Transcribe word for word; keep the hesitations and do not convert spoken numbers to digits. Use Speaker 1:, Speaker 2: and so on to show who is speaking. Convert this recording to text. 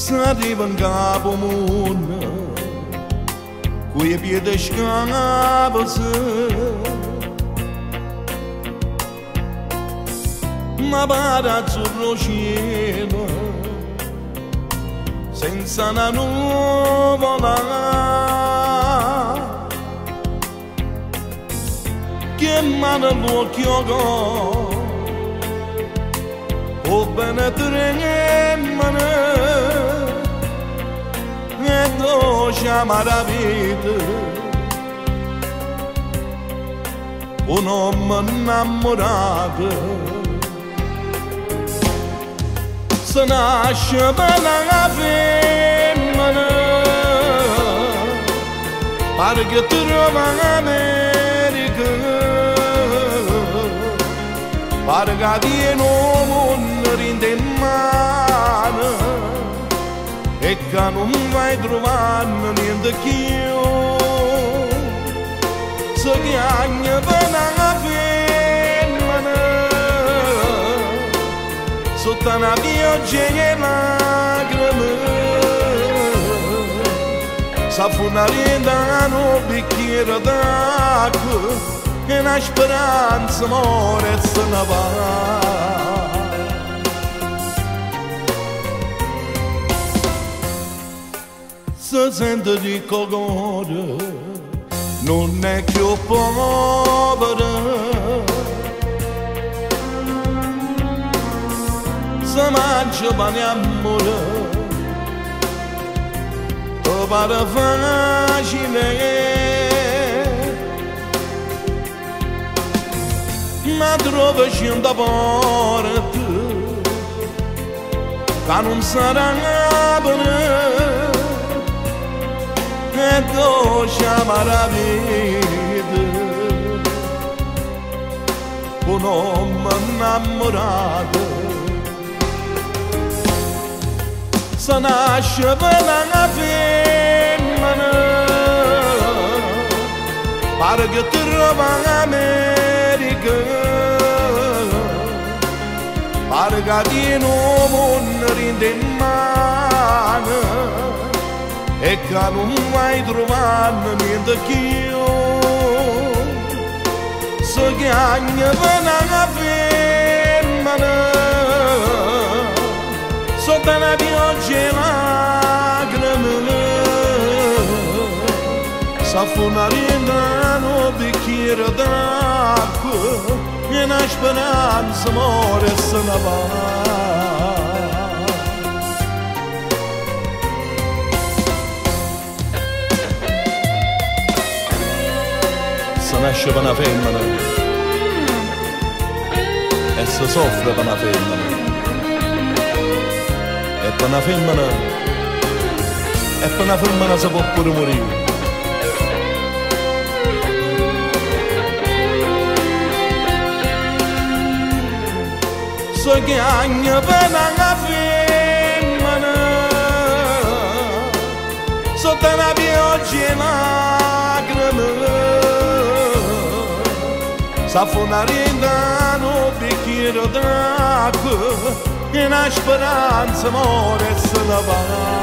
Speaker 1: S'arriva in capo mondo, coi piedi scavasi, ma para sullo cielo, senza una nuvola, che mano l'occhio go, o bene tremane, e do chiamare a vita, un uomo innamorato, se nasce per la femmina, pare che trova l'America, pare che tiene un mondo in mano e che non vai trovando niente più. Se chiagna per la femmina, sotto una pioggia e lacrime, s'affonare da un bicchiere d'acqua e una speranza muore e se ne va. Se sente di colore non è più povera, se mangia pane amore, o pare facile, ma trova cento porte che non sarà buona, e do chiamare a vita un uomo innamorato. Se nasce per la femmina, pare che trova l'America, pare che tiene un mondo in mano e che non vai trovando niente più. Se chiagna per la femmina, sotto la pioggia e lacrime, s'affonare da un bicchiere d'acqua e una speranza muore e se ne va. Se nasce per una femmina e si soffre per una femmina, e per una femmina e per una femmina si può pure morire. Se chiagna per la femmina, sotto la pioggia e lacrime, s'affonare da un bicchiere d'acqua e una speranza muore e se ne va.